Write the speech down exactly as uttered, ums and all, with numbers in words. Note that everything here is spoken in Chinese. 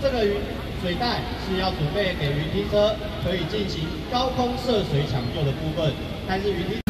这个云水袋是要准备给云梯车可以进行高空涉水抢救的部分，但是云梯